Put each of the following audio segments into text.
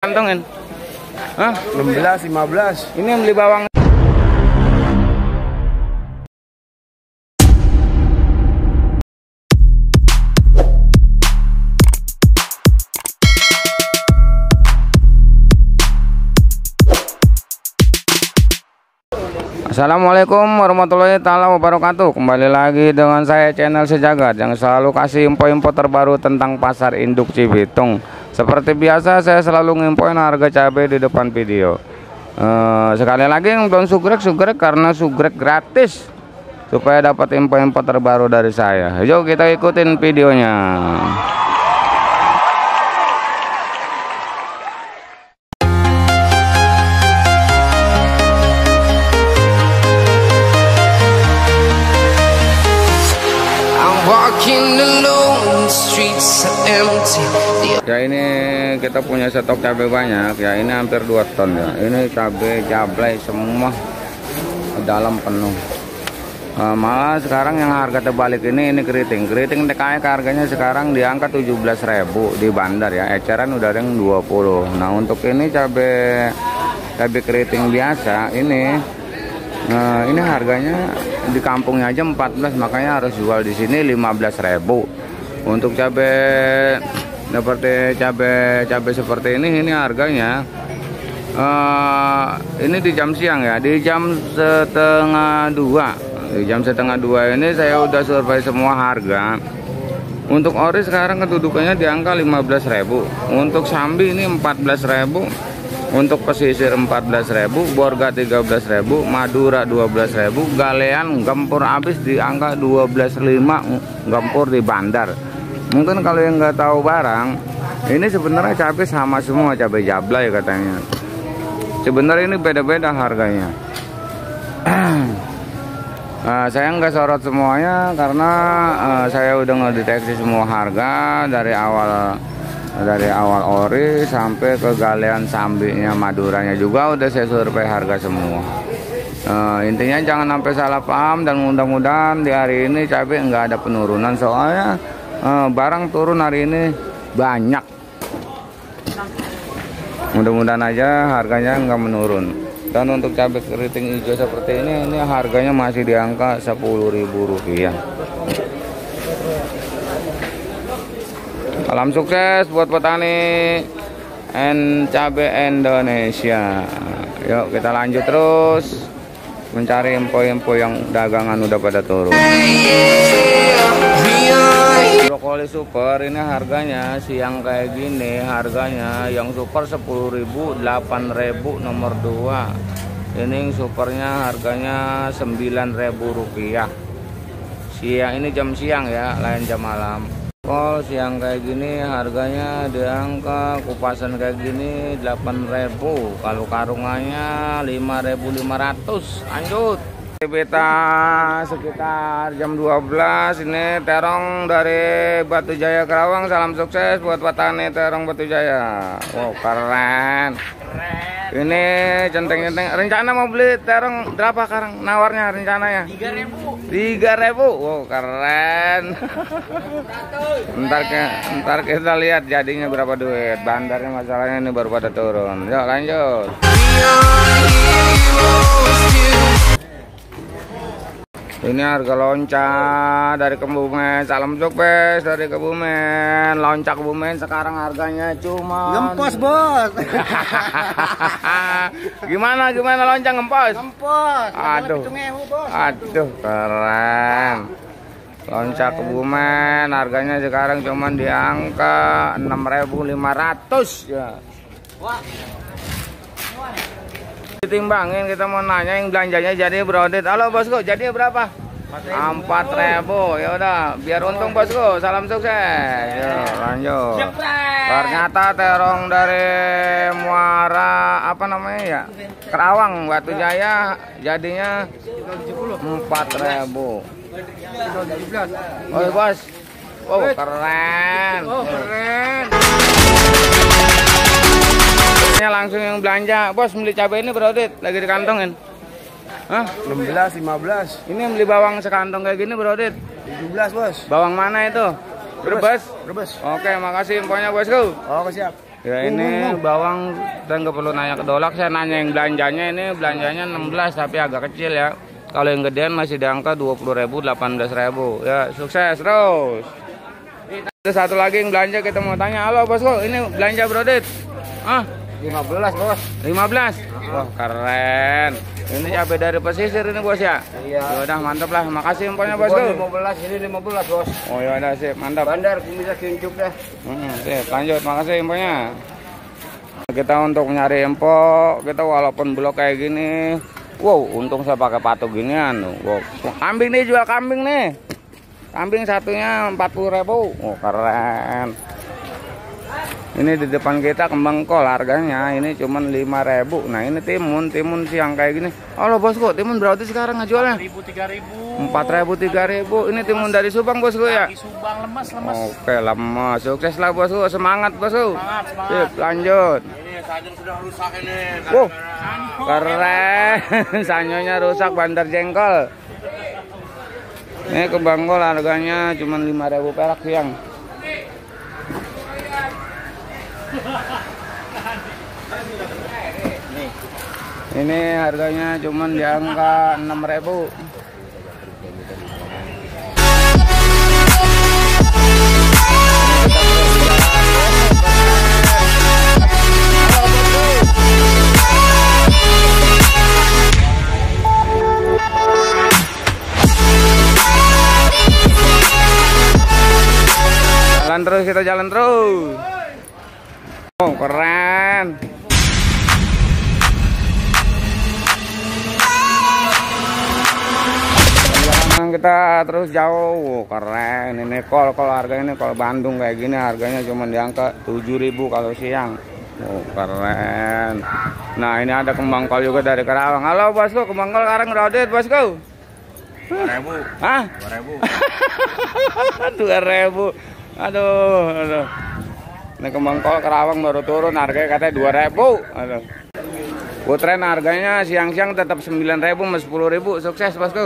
dikantongin? Hah? 16, 15. Ini yang beli bawang. Assalamualaikum warahmatullahi taala wabarakatuh. Kembali lagi dengan saya channel Sejagat yang selalu kasih info-info terbaru tentang pasar induk Cibitung. Seperti biasa saya selalu nginfoin harga cabai di depan video. Sekali lagi yang belum sugrek karena sugrek gratis supaya dapat info-info terbaru dari saya. Yuk kita ikutin videonya. Ya ini kita punya stok cabai banyak ya, ini hampir 2 ton ya. Ini cabai jablay semua dalam penuh. Malah sekarang yang harga terbalik ini keriting TKI harganya sekarang di angka 17.000 di bandar ya, eceran udah ada yang 20. Nah untuk ini cabai keriting biasa ini harganya di kampungnya aja 14, makanya harus jual di sini 15.000. Untuk cabai seperti ini harganya ini di jam siang ya, di jam setengah 2. Di jam setengah 2 ini saya udah survei semua harga. Untuk ori sekarang kedudukannya di angka 15.000. Untuk sambi ini 14.000. Untuk pesisir 14.000, borga 13.000, madura 12.000, galean gempur habis di angka 12.500 gempur di bandar. Mungkin kalau yang nggak tahu barang, ini sebenarnya cabai sama semua, cabai jablay katanya. Sebenarnya ini beda-beda harganya. Saya nggak sorot semuanya karena saya udah ngedeteksi semua harga dari awal ori sampai ke galean sambinya, maduranya juga udah saya survei harga semua. Intinya jangan sampai salah paham, dan mudah-mudahan di hari ini cabai nggak ada penurunan, soalnya barang turun hari ini banyak. Mudah-mudahan aja harganya nggak menurun. Dan untuk cabai keriting hijau seperti ini harganya masih di angka Rp10.000. Salam sukses buat petani cabai Indonesia. Yuk kita lanjut terus mencari info-info yang dagangan udah pada turun. Brokoli super ini harganya siang kayak gini, harganya yang super 10.000, 8.000 nomor 2. Ini yang supernya harganya Rp9.000. Siang ini jam siang ya, lain jam malam. Kol siang kayak gini harganya di angka kupasan kayak gini 8.000, kalau karungannya 5.500. Lanjut beta sekitar jam 12 ini terong dari Batu Jaya Kerawang. Salam sukses buat petani terong Batu Jaya. Wow keren. Ini centeng-centeng. Rencana mau beli terong berapa sekarang? Nawarnya rencananya 3.000. Wow keren. Ntar kita lihat jadinya berapa duit. Bandarnya masalahnya ini baru pada turun. Yuk lanjut. Ini harga lonca dari Kebumen. Salam sukses dari Kebumen. Lonca Kebumen sekarang harganya cuma Ngempos, Bos. Gimana lonca ngempos? Ngempos. Aduh, keren. Lonca Kebumen harganya sekarang cuma di angka 6.500 ya. Ditimbangin, kita mau nanya yang belanjanya jadi berodit. Halo bosku, jadi berapa? 4.000. Ya udah, biar untung bosku. Salam sukses. Yuk lanjut. Ternyata terong dari Muara apa namanya ya, Kerawang Batu Jaya jadinya 4.000. Oh bos. Oh keren. Langsung yang belanja, bos beli cabai ini berodit lagi dikantongin. Hah? 16, 15. Ini yang beli bawang sekantong kayak gini berodit 17, Bos. Bawang mana itu? Brebes. Brebes. Oke, makasih infonya bosku. Oh, siap. Ya ini bawang dan nggak perlu nanya ke Dolak, saya nanya yang belanjanya, ini belanjanya 16 tapi agak kecil ya. Kalau yang gedean masih di angka 20.000, 18.000. Ya, sukses terus. Ada satu lagi yang belanja, kita mau tanya. Halo bosku, ini belanja Brodit? 15 bos. 15? Wah keren. Ini cabai dari pesisir ini bos ya? Iya. Udah mantap lah, makasih infonya bosku. 15, ini 15 bos. Oh ya udah sip, mantap. Bandar bisa kincup dah. Sip, lanjut, makasih infonya. Kita untuk nyari info, kita walaupun blok kayak gini, wow, untung saya pakai patok ginian. Wow. Kambing nih, jual kambing nih. Kambing satunya 40.000. Oh keren. Ini di depan kita kembang kol, harganya ini cuman 5.000. Nah ini timun siang kayak gini. Halo bosku, timun berarti sekarang ngejualnya 4.000, 3.000. Ini timun dari Subang bosku ya? Dari Subang, lemas. Oke, lemas. Sukses lah bosku, semangat bosku. Semangat. Sip, lanjut. Ini sayur sudah rusak ini. Wow, keren. Sanyonya rusak, bandar jengkol. Ini kembang kol harganya cuman 5.000 perak siang. Ini harganya cuman di angka 6.000. Jalan terus, kita jalan terus. Oh keren. Perjalanan kita terus jauh. Keren. Ini kol harganya, ini kol Bandung kayak gini harganya cuma di angka 7.000 kalau siang. Oh keren. Nah ini ada kembang kol juga dari Karawang. Halo bosku, kembang kol sekarang Brodit bosku. 2.000. Hah? 2.000. 2.000. Aduh. Ini kembang kol Karawang baru turun, harganya katanya 2.000. Aduh. Putren harganya siang-siang tetap 9.000 sama 10.000. Sukses bosku.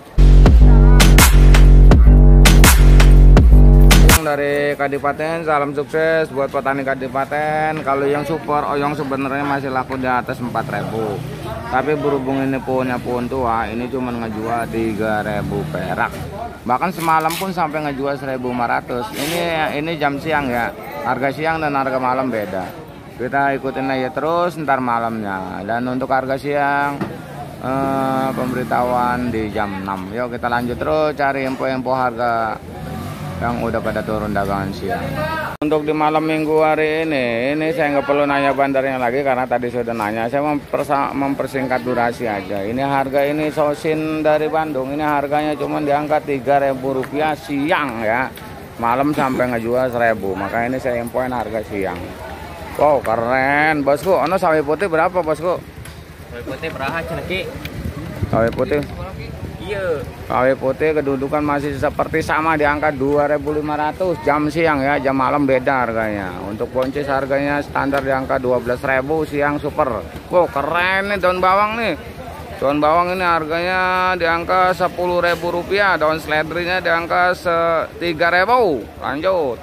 Dari Kadipaten, salam sukses buat petani Kadipaten. Kalau yang super oyong sebenarnya masih laku di atas 4.000. Tapi berhubung ini pohon tua, ini cuma ngejual 3.000 perak. Bahkan semalam pun sampai ngejual 1.500. Ini jam siang ya. Harga siang dan harga malam beda. Kita ikutin aja terus ntar malamnya. Dan untuk harga siang pemberitahuan di jam 6. Yuk kita lanjut terus cari info-info harga yang udah pada turun dagangan siang. Untuk di malam minggu hari ini saya nggak perlu nanya bandarnya lagi karena tadi sudah nanya. Saya mempersingkat durasi aja. Ini harga ini sosin dari Bandung. Ini harganya cuma di angka 3.000 rupiah siang ya. Malam sampai ngejual 1.000. Makanya ini saya infoin harga siang. Wow keren bosku. Ono sawi putih berapa bosku? Sawi putih beraha ceneki. Sawi putih. Iya. Sawi putih kedudukan masih seperti sama di angka 2.500 jam siang ya, jam malam beda harganya. Untuk buncis harganya standar di angka 12.000 siang super. Wow keren nih daun bawang nih. Daun bawang ini harganya di angka 10.000 rupiah. Daun seledrinya di angka 3.000. Lanjut.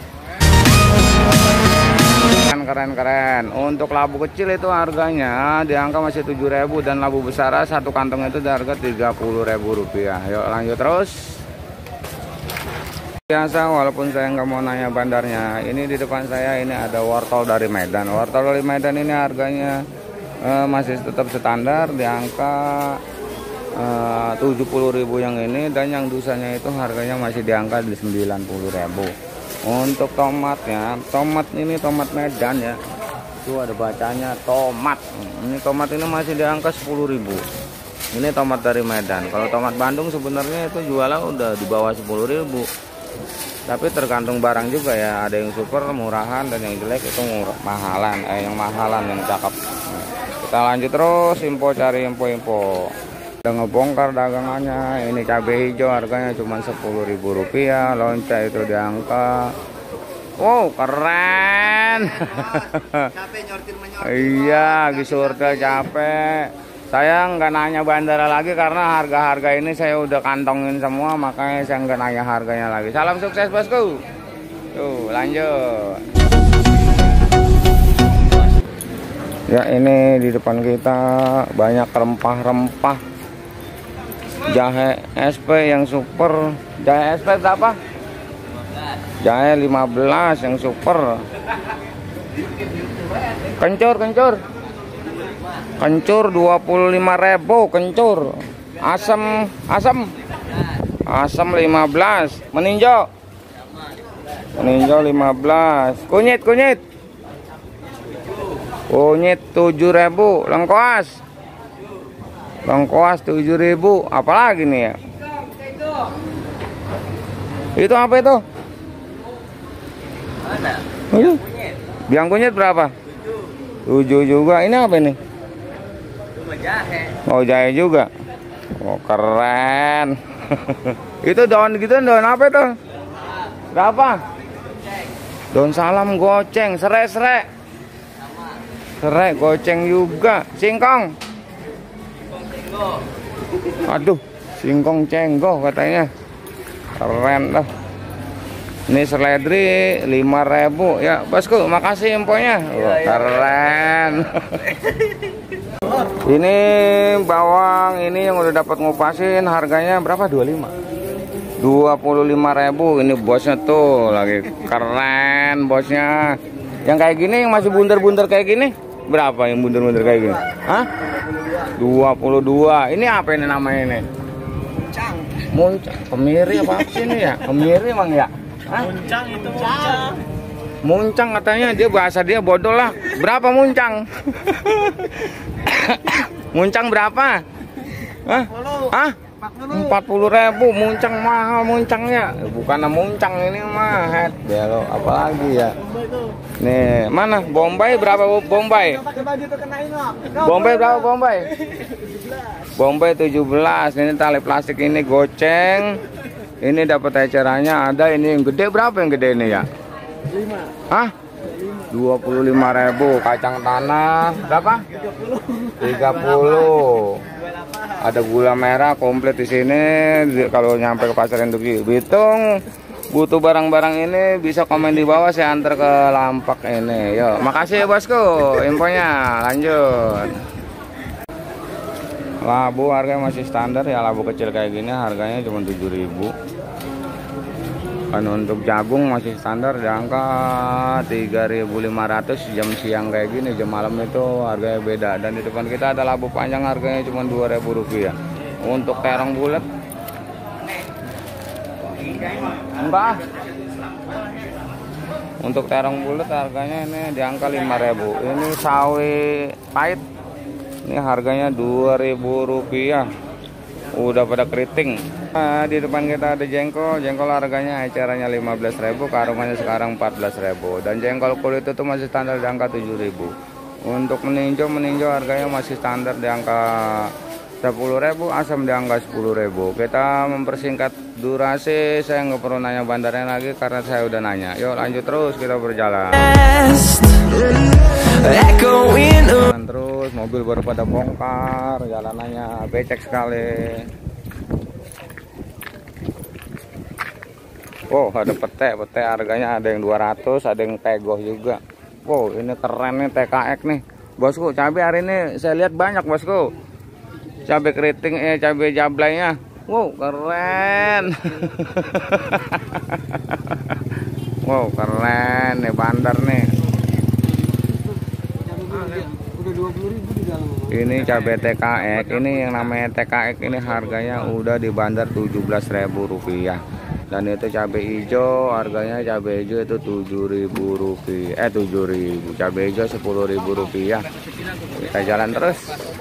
Keren. Untuk labu kecil itu harganya di angka masih 7.000 dan labu besar satu kantong itu di harga 30.000 rupiah. Yuk lanjut terus. Biasa walaupun saya nggak mau nanya bandarnya, ini di depan saya ini ada wortel dari Medan. Wortel dari Medan ini harganya masih tetap standar di angka 70.000 yang ini, dan yang dusanya itu harganya masih di angka di 90.000. Untuk tomatnya, tomat ini tomat Medan ya. Itu ada bacanya tomat. Ini tomat ini masih di angka 10.000. Ini tomat dari Medan. Kalau tomat Bandung sebenarnya itu jualnya udah di bawah 10.000. Tapi tergantung barang juga ya. Ada yang super murahan dan yang jelek itu mahalan. Yang mahalan yang cakep. Kita lanjut terus cari info. Udah ngebongkar dagangannya. Ini cabai hijau harganya cuma 10.000 rupiah. Lonca itu di angka, wow keren. Iya gisurtel capek. Saya nggak nanya bandara lagi karena harga-harga ini saya udah kantongin semua, makanya saya nggak nanya harganya lagi. Salam sukses bosku. Tuh lanjut. Ya, ini di depan kita banyak rempah-rempah. Jahe SP yang super. Jahe SP berapa? Jahe 15 yang super. Kencur. Kencur 25.000 kencur. Asam 15. Meninjau 15. Kunyit 7.000. Lengkoas 7.000. Apalagi nih ya? Itu apa itu? Biang kunyit berapa? 7 juga. Ini apa ini? Oh, jahe juga. Oh, keren. Itu daun gitu, daun apa itu? Berapa? Daun salam goceng, serai. Serai goceng juga. Singkong. Aduh, singkong cenggo katanya. Keren dah. Ini seledri 5.000 ya, Bosku. Makasih infonya. Oh, keren. Ini bawang ini yang udah dapat ngupasin, harganya berapa? 25.000. Ini bosnya tuh lagi keren bosnya. Yang kayak gini, yang masih bundar-bundar kayak gini berapa? Yang bundar-bundar kayak gini? Hah? 22. Ini apa ini namanya ini? Muncang. Kemiri apa sih ini ya? Kemiri emang ya? Hah? Muncang itu muncang. Muncang katanya, dia bahasa dia bodoh lah. Berapa muncang? Muncang berapa? Hah? 40.000. Muncang mahal muncangnya. Bukan muncang ini mah. Belo apalagi ya? Nih, mana? Bombay berapa Bombay? Bombay berapa Bombay? Bombay 17. Ini tali plastik ini goceng. Ini dapat ecerannya ada. Ini yang gede berapa yang gede ini ya? 5. Hah? 25.000. Kacang tanah berapa? 30. Ada gula merah komplit di sini. Kalau nyampe ke pasar induk Bitung butuh barang-barang ini bisa komen di bawah, saya antar ke Lampak ini. Yo, makasih ya bosku infonya. Lanjut. Labu harganya masih standar ya, labu kecil kayak gini harganya cuma 7.000. Kan untuk jagung masih standar di angka 3.500. jam siang kayak gini, jam malam itu harganya beda. Dan di depan kita ada labu panjang harganya cuma 2.000 rupiah. Untuk terong bulat enggak. Untuk terong bulat harganya ini di angka 5.000. Ini sawi pahit. Ini harganya 2.000 rupiah. Udah pada keriting. Nah, di depan kita ada jengkol harganya ecerannya 15.000, karungannya sekarang 14.000. Dan jengkol kulit itu masih standar di angka 7.000. Untuk meninjau harganya masih standar di angka 10.000, asam di angka 10.000. Kita mempersingkat durasi, saya nggak perlu nanya bandarnya lagi karena saya udah nanya. Yuk lanjut terus, kita berjalan. Jalan terus, mobil baru pada bongkar, jalanannya becek sekali. Oh, ada pete harganya ada yang 200, ada yang tegoh juga. Wow, ini keren nih TKX nih. Bosku, cabai hari ini saya lihat banyak bosku. Cabai keriting, cabai jablainya. Wow, keren. Wow, keren nih bandar nih. Ini cabai TKX, ini yang namanya TKX ini harganya udah di bandar 17.000 rupiah. Dan itu cabai hijau, harganya cabai hijau itu 7.000 rupiah. 7.000, cabai hijau 10.000 rupiah. Kita jalan terus.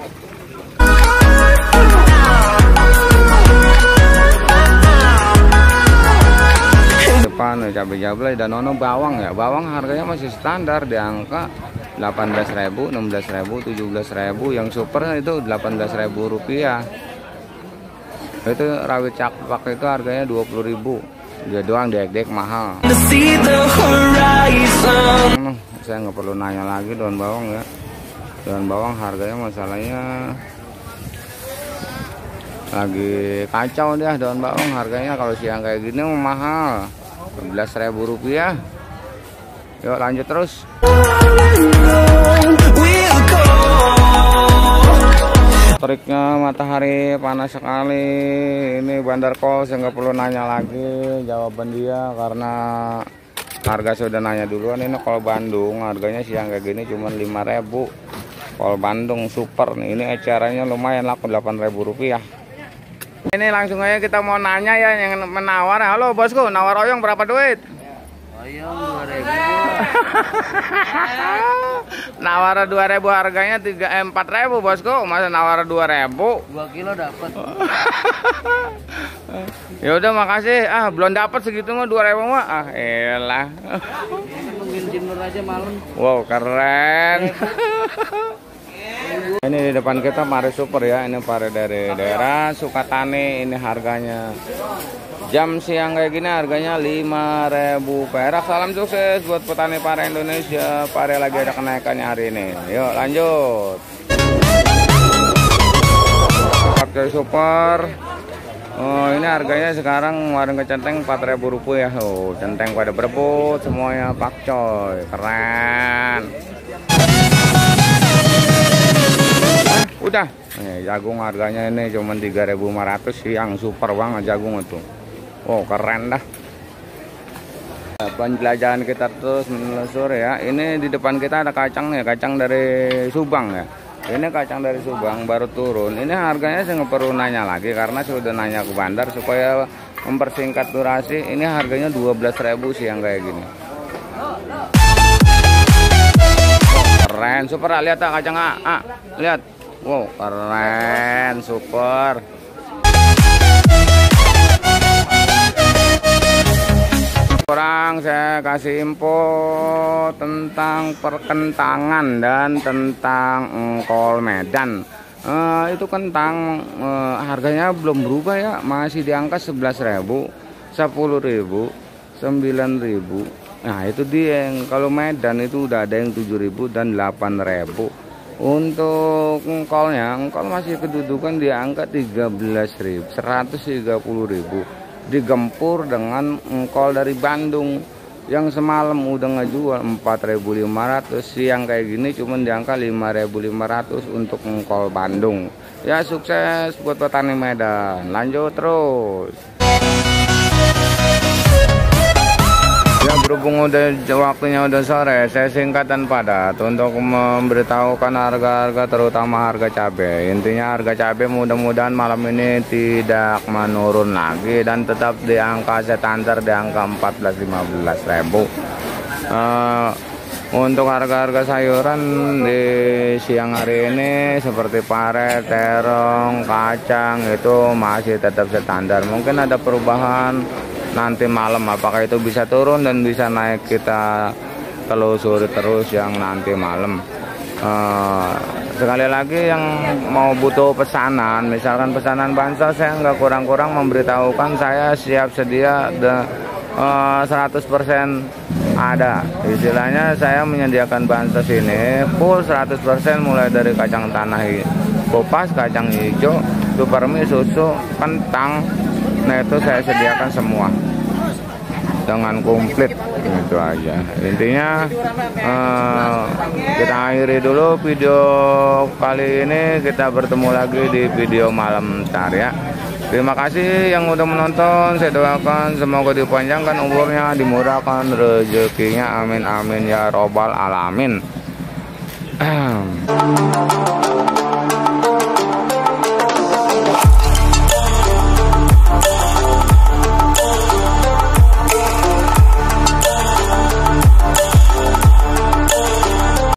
Depan cabai jablay dan nono bawang ya. Bawang harganya masih standar di angka 18.000, 16.000, 17.000. Yang super itu 18.000 rupiah. Itu rawit cakpak itu harganya 20.000. Dia doang dek mahal. Saya nggak perlu nanya lagi daun bawang ya. Daun bawang harganya masalahnya lagi kacau dia. Daun bawang harganya kalau siang kayak gini mahal, 11.000 rupiah. Yuk lanjut terus. Teriknya matahari panas sekali. Ini Bandar Kol, saya nggak perlu nanya lagi jawaban dia karena harga sudah nanya duluan. Ini kol Bandung harganya siang kayak gini cuma 5.000. Kol Bandung super nih. Ini ecarannya lumayan laku Rp8.000. Ini langsung aja kita mau nanya ya yang menawar. Halo bosku, nawar oyong berapa duit? Oyong 2.000. Nawar 2.000 harganya 4.000 bosku. Masa nawar 2.000? 2 kilo dapat. Ya udah makasih. Belum dapat segitu mah 2.000 mah. Elah. Nungguin jemur aja malam. Wow, keren. Ini di depan kita pare super ya. Ini pare dari daerah Sukatani. Ini harganya jam siang kayak gini harganya 5.000 perak. Salam sukses buat petani pare Indonesia. Pare lagi ada kenaikannya hari ini. Yuk lanjut. Pakai super. Oh, ini harganya sekarang warung ke centeng Rp4.000 ya. Oh, centeng pada berebut semuanya pakcoy. Keren. Udah. Jagung harganya ini cuma 3.500 siang, super banget jagung itu. Oh, keren dah. Penjelajahan kita terus menelusur ya. Ini di depan kita ada kacang nih, kacang dari Subang ya. Ini kacang dari Subang baru turun. Ini harganya saya nggak perlu nanya lagi karena sudah nanya ke bandar supaya mempersingkat durasi. Ini harganya 12.000 siang kayak gini. Keren, super. Lihat kacang lihat. Wow, keren, super. Kurang saya kasih info tentang perkentangan dan tentang engkol Medan. Itu kentang harganya belum berubah ya, masih di angka 11.000, 10.000, 9.000. Nah itu dia yang kalau Medan itu udah ada yang 7.000 dan 8.000. Untuk engkolnya, engkol masih kedudukan di angka 13.000, 130.000. Digempur dengan engkol dari Bandung yang semalam udah ngejual 4.500, siang kayak gini cuma di angka 5.500 untuk engkol Bandung. Ya sukses buat petani Medan, lanjut terus. Ya berhubung udah waktunya udah sore, saya singkat dan padat untuk memberitahukan harga-harga terutama harga cabai. Intinya harga cabai mudah-mudahan malam ini tidak menurun lagi dan tetap di angka standar di angka 14.000-15.000. Untuk harga-harga sayuran di siang hari ini seperti pare, terong, kacang itu masih tetap standar. Mungkin ada perubahan nanti malam, apakah itu bisa turun dan bisa naik, kita telusuri terus yang nanti malam. Sekali lagi yang mau butuh pesanan, misalkan pesanan bansos, saya nggak kurang-kurang memberitahukan saya siap sedia 100% ada. Istilahnya saya menyediakan bansos ini full 100% mulai dari kacang tanah kupas, kacang hijau, supermi, susu, kentang. Nah itu saya sediakan semua dengan komplit, itu aja intinya. Kita akhiri dulu video kali ini, kita bertemu lagi di video malam ntar ya. Terima kasih yang udah menonton, saya doakan semoga dipanjangkan umurnya, dimurahkan rezekinya, amin amin ya robbal alamin.